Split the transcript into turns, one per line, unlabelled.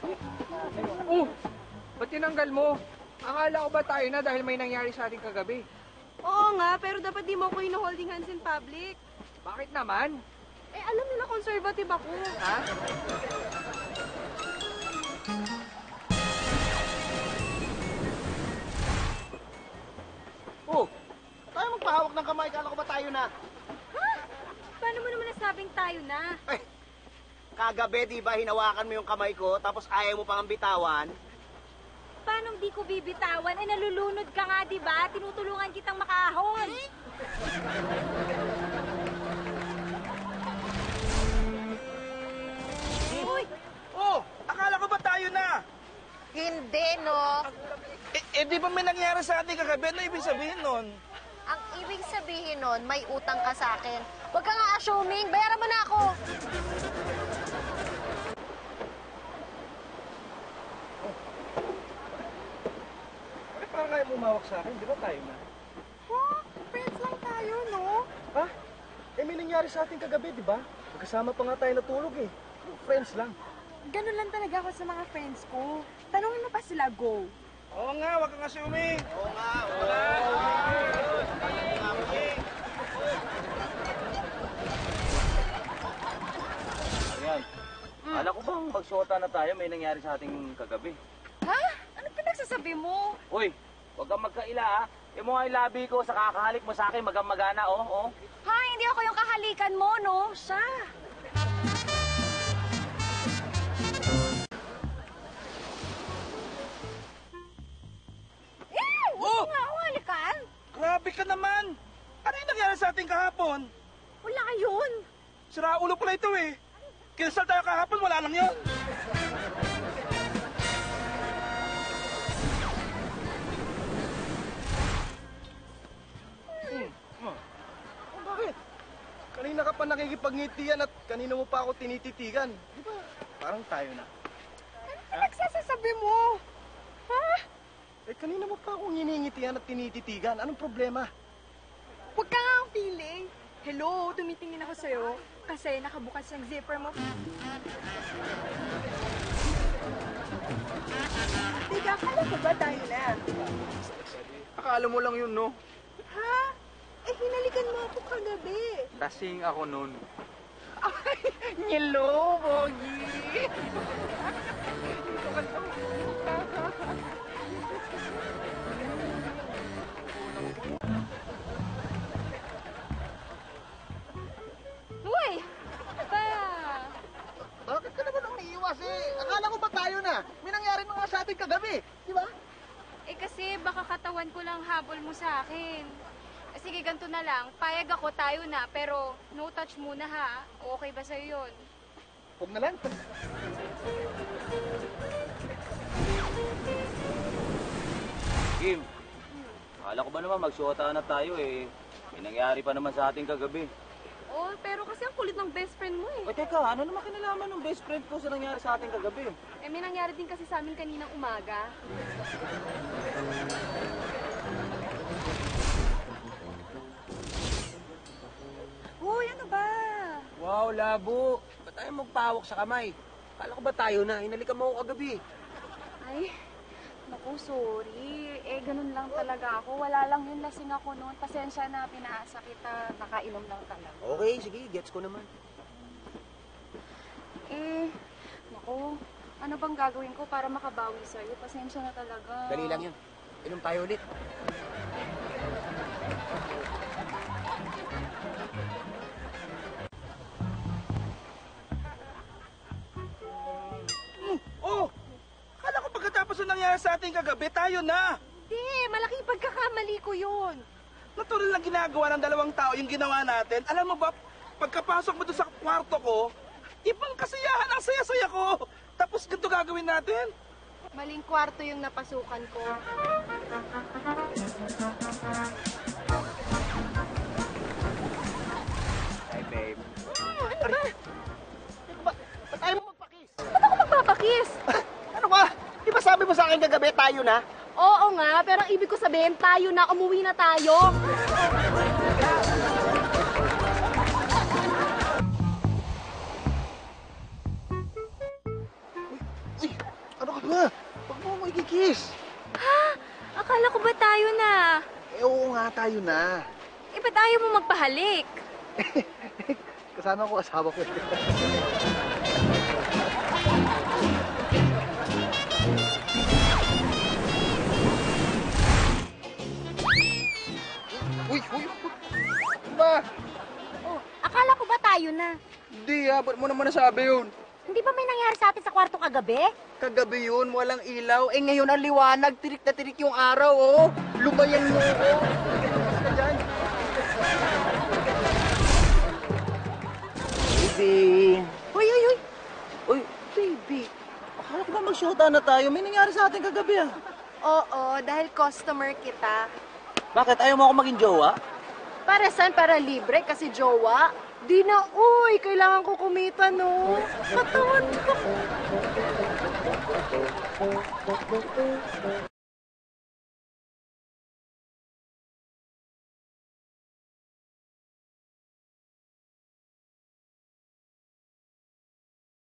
Oh! Ba't tinanggal mo? Akala ko ba tayo na dahil may nangyari sa ating kagabi?
Oo nga, pero dapat di mo ako holding hands in public.
Bakit naman?
Eh, alam nila conservative ako.
Ha?
Oh, tayo magpahawak ng kamay. Kala ko ba tayo na?
Ha? Paano mo naman nasabing tayo na?
Ay, kagabi, di ba, hinawakan mo yung kamay ko, tapos ayaw mo pang bitawan?
Paano di ko bibitawan? Eh, nalulunod ka nga, di ba? Tinutulungan kitang makahon.
Uy! Oh, akala ko ba tayo na?
Hindi, no?
Di ba may nangyari sa ating kagabi? Ano ibig sabihin nun?
Ang ibig sabihin nun, may utang ka sa akin. Huwag ka nga assuming. Bayaran mo na ako.
Bakit parang kayo umawak sa akin? Di ba tayo na?
Huh? Friends lang tayo, no?
Ha? May nangyari sa ating kagabi, di ba? Magkasama pa nga tayo natulog eh. Friends lang.
Ganun lang talaga ako sa mga friends ko. Tanungin mo pa sila, go.
Oo nga, wag kang assuming. Oo nga, oo nga.
Ayan. Kala ko bang magsuota na tayo, may nangyari sa ating kagabi.
Ha? Ano pinagsasabi mo?
Uy, huwag kang magkaila ha. Yung mga ilabi ko sa kakahalik mo sa akin, magang-magana, oh.
Ha? Hindi ako yung kahalikan mo, no? Siya.
Oh!
Nga ako, halikan.
Grabe ka naman! Ano yung nangyari sa ating kahapon?
Wala yun.
Sira ulo pala ito eh. Kinasal tayo kahapon, wala lang yun. Bakit? Kanina ka pa nakikipagngitian at kanina mo pa ako tinititigan. Di ba? Parang tayo na.
Ano pinagsasabi mo? Ha?
Kanina mo pa akong hiningitian at tinititigan. Anong problema?
Huwag ka nga ang feeling. Hello, tumitingin ako sa'yo kasi nakabukas yung zipper mo. Teka, akala ko ba tayo na?
Akala mo lang yun, no?
Ha? Eh, hinalikan mo ako kagabi.
Lasing ako nun.
Ay, hello, Bogi. Uy! Ano ba?
Bakit ka naman umiiwas eh? Akala ko ba tayo na? May nangyari mga sa ating kagabi. Di ba?
Eh kasi baka katawan ko lang habol mo sa akin. Sige, ganito na lang. Payag ako, tayo na. Pero no touch muna ha. Okay ba sa'yo yun?
Huwag na lang.
Kim, akala ko ba naman magsuota na tayo eh. May nangyari pa naman sa ating kagabi.
Oh, pero kasi ang kulit ng best friend mo eh.
O teka, ano naman kinalaman ng best friend ko sa nangyari sa ating kagabi?
Eh, may nangyari din kasi sa amin kaninang umaga. Uy, ano ba?
Wow, labo. Ba't tayo magpahawak sa kamay? Akala ko ba tayo na? Hinalikan mo ako kagabi.
Ay, naku, sorry. Eh, ganun lang talaga ako. Wala lang yun, lasing ako noon. Pasensya na, pinaasa kita. Nakainom lang talaga.
Okay, sige. Gets ko naman.
Eh, naku, ano bang gagawin ko para makabawi sa'yo? Pasensya na talaga.
Dali lang yun. Inom tayo ulit.
Oh! Akala ko pagkatapos ng nangyari sa ating kagabi, tayo na!
Hindi, malaking pagkakamali ko yun.
Natural lang ginagawa ng dalawang tao yung ginawa natin. Alam mo ba, pagkapasok mo doon sa kwarto ko, ibang kasiyahan ang saya-saya ko. Tapos ganito gagawin natin.
Maling kwarto yung napasukan ko.
Hi, babe.
Ano ba?
Ba't ayaw mo magpakis?
Ba't ako magpapakis?
Ano ba? Di ba sabi mo sa akin kagabi, tayo na?
Oo nga, pero ang ibig ko sabihin, tayo na, umuwi na tayo.
Uy,
Kiss!
Akala ko ba tayo na?
Eh, oo nga, tayo na.
Eh, ba't ayaw mo magpahalik?
Kasama ko asawa ko. Uy, uy! Ano ba?
Oh, akala ko ba tayo na?
Hindi ba't mo naman nasabi yun?
Hindi ba may nangyari sa atin sa kwarto kagabi?
Kagabi yun, walang ilaw. Eh ngayon ang liwanag, tirik na tirik yung araw, oh. Lumayan mo, oh. Ka dyan.
Baby!
Uy, uy, uy.
Uy, baby! Akala ko ba magsyota na tayo? May nangyari sa atin kagabi ah.
Oo, dahil customer kita.
Bakit? Ayaw mo ako maging jowa?
Para saan? Para libre kasi jowa. Di na, uy, kailangan ko kumita, no? Katawan ko.